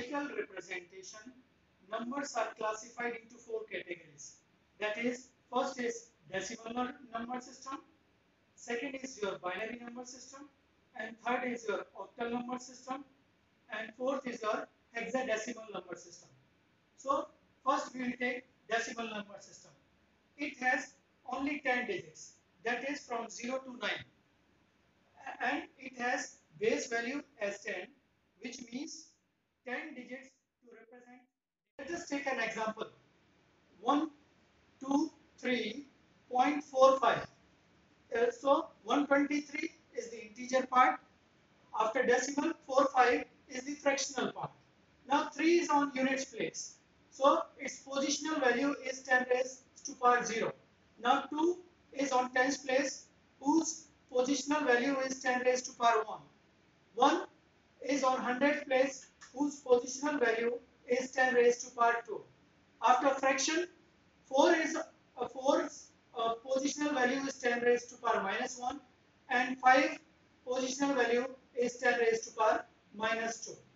numerical representation, numbers are classified into four categories. That is, first is decimal number system, second is your binary number system, and third is your octal number system, and fourth is your hexadecimal number system. So first we will take decimal number system. It has only 10 digits, that is from 0 to 9, and it has base value as 10, which means 10 digits to represent. Let us take an example. 123.45. So 123 is the integer part. After decimal, 45 is the fractional part. Now 3 is on units place. So its positional value is 10 raised to power 0. Now 2 is on tens place, whose positional value is 10 raised to power 1. 1 is on hundredth place, whose positional value is 10 raised to power 2. After fraction, 4 is 4's positional value is 10 raised to power minus 1, and 5 positional value is 10 raised to power minus 2.